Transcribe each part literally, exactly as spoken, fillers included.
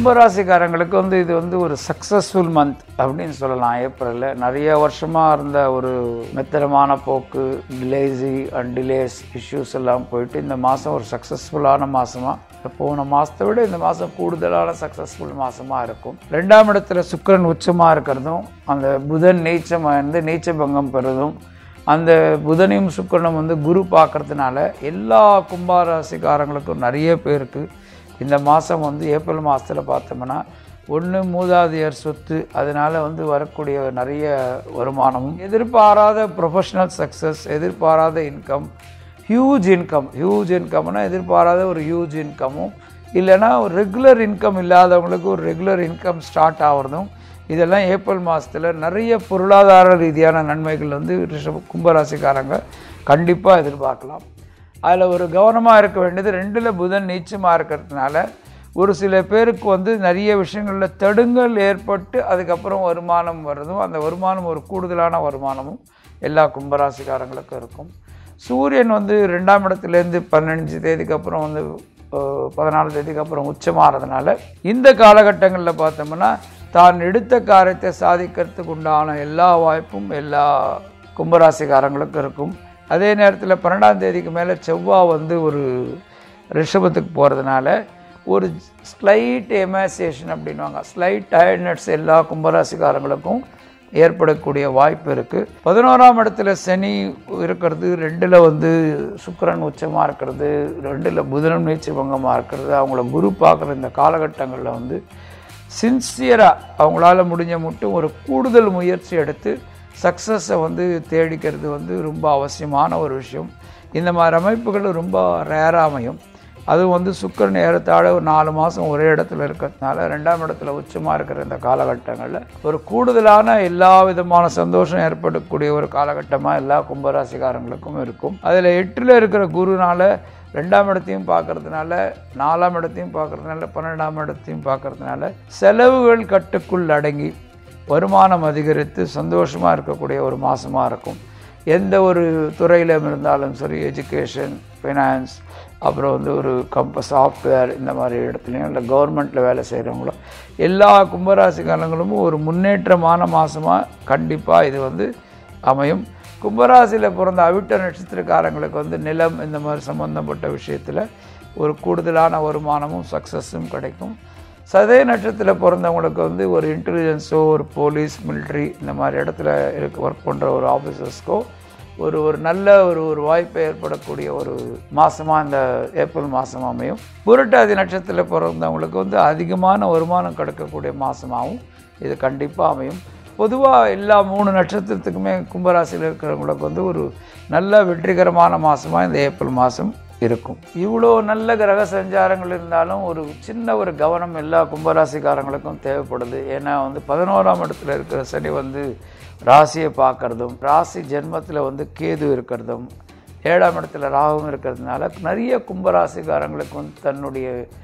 கும்பராசிக்காரங்களுக்கு வந்து இது வந்து ஒரு சக்ஸஸ்ஃபுல் மந்த் அப்படின்னு சொல்லலாம். ஏப்ரலில் நிறைய வருஷமாக இருந்த ஒரு மெத்தனமான போக்கு, டிலேசி அண்ட் டிலேஸ் இஷ்யூஸ் எல்லாம் போயிட்டு இந்த மாதம் ஒரு சக்ஸஸ்ஃபுல்லான மாதமாக, போன மாதத்தை விட இந்த மாதம் கூடுதலான சக்ஸஸ்ஃபுல் மாதமாக இருக்கும். ரெண்டாம் இடத்துல சுக்கிரன் உச்சமாக இருக்கிறதும், அந்த புதன் நீச்சமாக இருந்து நீச்ச பங்கம் பெறுறதும், அந்த புதனையும் சுக்கிரனும் வந்து குரு பார்க்கறதுனால எல்லா கும்பராசிக்காரங்களுக்கும் நிறைய பேருக்கு இந்த மாதம் வந்து ஏப்ரல் மாதத்தில் பார்த்தோம்னா ஒன்று மூதாதையர் சொத்து, அதனால் வந்து வரக்கூடிய நிறைய வருமானமும், எதிர்பாராத ப்ரொஃபஷ்னல் சக்ஸஸ், எதிர்பாராத இன்கம், ஹியூஜ் இன்கம். ஹியூஜ் இன்கம்னா எதிர்பாராத ஒரு ஹியூஜ் இன்கமும், இல்லைனா ஒரு ரெகுலர் இன்கம் இல்லாதவங்களுக்கு ஒரு ரெகுலர் இன்கம் ஸ்டார்ட் ஆகிறதும், இதெல்லாம் ஏப்ரல் மாதத்தில் நிறைய பொருளாதார ரீதியான நன்மைகள் வந்து ரிஷப கும்பராசிக்காரங்க கண்டிப்பாக எதிர்பார்க்கலாம். அதில் ஒரு கவனமாக இருக்க வேண்டியது, ரெண்டில் புதன் நீச்சமாக இருக்கிறதுனால ஒரு சில பேருக்கு வந்து நிறைய விஷயங்களில் தடுங்கல் ஏற்பட்டு அதுக்கப்புறம் வருமானம் வருதும், அந்த வருமானம் ஒரு கூடுதலான வருமானமும் எல்லா கும்பராசிக்காரங்களுக்கும் இருக்கும். சூரியன் வந்து ரெண்டாம் இடத்துலேருந்து பதினஞ்சு தேதிக்கு அப்புறம் வந்து பதினாலு தேதிக்கு அப்புறம் உச்சமாகிறதுனால இந்த காலகட்டங்களில் பார்த்தோம்னா தான் எடுத்த காரியத்தை சாதிக்கிறதுக்கு உண்டான எல்லா வாய்ப்பும் எல்லா கும்பராசிக்காரங்களுக்கும் இருக்கும். அதே நேரத்தில் பன்னெண்டாம் தேதிக்கு மேலே செவ்வாய் வந்து ஒரு ரிஷபத்துக்கு போகிறதுனால ஒரு ஸ்லைட் எமாசியேஷன் அப்படின்வாங்க, ஸ்லைட் டயர்ட்னஸ் எல்லா கும்பராசிக்காரங்களுக்கும் ஏற்படக்கூடிய வாய்ப்பு இருக்குது. பதினோராம் இடத்துல சனி இருக்கிறது, ரெண்டில் வந்து சுக்கிரன் உச்சமாக இருக்கிறது, ரெண்டில் புதனும் நீச்ச பங்கமாக இருக்கிறது, அவங்கள குரு பார்க்குற இந்த காலகட்டங்களில் வந்து சின்சியராக அவங்களால முடிஞ்ச மட்டும் ஒரு கூடுதல் முயற்சி எடுத்து சக்ஸஸை வந்து தேடிக்கிறது வந்து ரொம்ப அவசியமான ஒரு விஷயம். இந்த மாதிரி அமைப்புகள் ரொம்ப ரேராக அமையும். அதுவும் வந்து சுக்கிரன் ஏறத்தாழ ஒரு நாலு மாதம் ஒரே இடத்துல இருக்கிறதுனால ரெண்டாம் இடத்துல உச்சமாக இருக்கிற இந்த காலகட்டங்களில் ஒரு கூடுதலான எல்லா விதமான சந்தோஷம் ஏற்படக்கூடிய ஒரு காலகட்டமாக எல்லா கும்பராசிக்காரங்களுக்கும் இருக்கும். அதில் எட்டில் இருக்கிற குருனால் ரெண்டாம் இடத்தையும் பார்க்கறதுனால, நாலாம் இடத்தையும் பார்க்கறதுனால, பன்னெண்டாம் இடத்தையும் பார்க்கறதுனால செலவுகள் கட்டுக்குள் அடங்கி வருமானம் அதிகரித்து சந்தோஷமாக இருக்கக்கூடிய ஒரு மாதமாக இருக்கும். எந்த ஒரு துறையில் இருந்தாலும் சரி, எஜுகேஷன், ஃபைனான்ஸ், அப்புறம் வந்து ஒரு கம்ப சாஃப்ட்வேர் இந்த மாதிரி இடத்துலையும், இல்லை கவர்மெண்ட்டில் வேலை செய்கிறவங்களும், எல்லா கும்பராசிக்காரங்களும் ஒரு முன்னேற்றமான மாதமாக கண்டிப்பாக இது வந்து அமையும். கும்பராசியில் பிறந்த அவிட்ட நட்சத்திரக்காரங்களுக்கு வந்து நிலம் இந்த மாதிரி சம்மந்தப்பட்ட விஷயத்தில் ஒரு கூடுதலான வருமானமும் சக்ஸஸும் கிடைக்கும். சதய நட்சத்திரத்தில் பிறந்தவங்களுக்கு வந்து ஒரு இன்டெலிஜென்ஸோ, ஒரு போலீஸ், மிலிட்ரி இந்த மாதிரி இடத்துல இருக்க ஒர்க் பண்ணுற ஒரு ஆஃபீஸர்ஸ்க்கோ ஒரு ஒரு நல்ல ஒரு ஒரு வாய்ப்பை ஏற்படக்கூடிய ஒரு மாதமாக இந்த ஏப்ரல் மாதம் அமையும். புரட்டாதி நட்சத்திரத்தில் பிறந்தவங்களுக்கு வந்து அதிகமான வருமானம் கிடைக்கக்கூடிய மாதமாகவும் இது கண்டிப்பாக அமையும். பொதுவாக எல்லா மூணு நட்சத்திரத்துக்குமே கும்பராசியில் இருக்கிறவங்களுக்கு வந்து ஒரு நல்ல வெற்றிகரமான மாதமாக இந்த ஏப்ரல் மாதம் இருக்கும். இவ்வளோ நல்ல கிரக சஞ்சாரங்கள் இருந்தாலும் ஒரு சின்ன ஒரு கவனம் எல்லா கும்பராசிக்காரங்களுக்கும் தேவைப்படுது. ஏன்னா வந்து பதினோராம் இடத்துல இருக்கிற சனி வந்து ராசியை பார்க்குறதும், ராசி ஜென்மத்தில் வந்து கேது இருக்கிறதும், ஏழாம் இடத்துல ராகுவும் இருக்கிறதுனால நிறைய கும்பராசிக்காரங்களுக்கு வந்து தன்னுடைய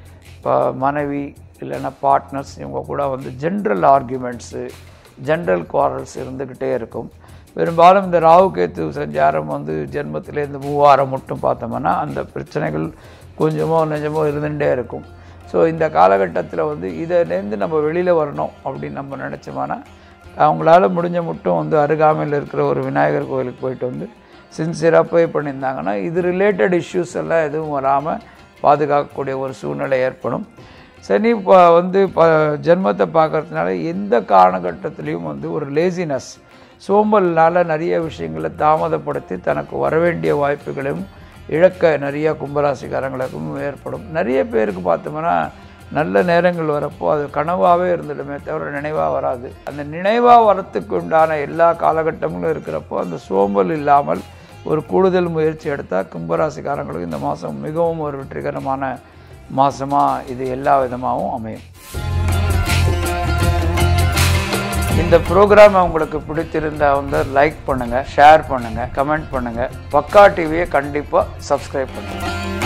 மனைவி இல்லைன்னா பார்ட்னர்ஸ் இவங்க கூட வந்து ஜென்ரல் ஆர்கியூமெண்ட்ஸு, ஜென்ரல் குவாரல்ஸ் இருந்துக்கிட்டே இருக்கும். பெரும்பாலும் இந்த ராகு கேத்து சஞ்சாரம் வந்து ஜென்மத்திலேருந்து மூவாரம் மட்டும் பார்த்தோம்னா அந்த பிரச்சனைகள் கொஞ்சமோ நிஜமோ இருந்துகிட்டே இருக்கும். ஸோ இந்த காலகட்டத்தில் வந்து இதிலேருந்து நம்ம வெளியில் வரணும் அப்படின்னு நம்ம நினச்சோம்னா அவங்களால முடிஞ்ச மட்டும் வந்து அருகாமையில் இருக்கிற ஒரு விநாயகர் கோயிலுக்கு போயிட்டு வந்து சின்சியராக ப்ரே பண்ணியிருந்தாங்கன்னா இது ரிலேட்டட் இஷ்யூஸ் எல்லாம் எதுவும் வராமல் பாதுகாக்கக்கூடிய ஒரு சூழ்நிலை ஏற்படும். சனி ப வந்து ப ஜென்மத்தை பார்க்கறதுனால எந்த காலகட்டத்திலையும் வந்து ஒரு லேசினஸ், சோம்பல்னால் நிறைய விஷயங்களை தாமதப்படுத்தி தனக்கு வரவேண்டிய வாய்ப்புகளையும் இழக்க நிறைய கும்பராசிக்காரங்களுக்கும் ஏற்படும். நிறைய பேருக்கு பார்த்தோம்னா நல்ல நேரங்கள் வரப்போ அது கனவாகவே இருந்துடுமே தவிர நினைவாக வராது. அந்த நினைவாக வரத்துக்கு உண்டான எல்லா காலகட்டங்களும் இருக்கிறப்போ அந்த சோம்பல் இல்லாமல் ஒரு கூடுதல் முயற்சி எடுத்தால் கும்பராசிக்காரங்களுக்கு இந்த மாதம் மிகவும் ஒரு வெற்றிகரமான மாதமாக இது எல்லா விதமாகவும் அமையும். இந்த ப்ரோக்ராம் உங்களுக்கு பிடித்திருந்தால் வந்து லைக் பண்ணுங்கள், ஷேர் பண்ணுங்கள், கமெண்ட் பண்ணுங்கள். பக்கா டிவியை கண்டிப்பாக சப்ஸ்கிரைப் பண்ணுங்கள்.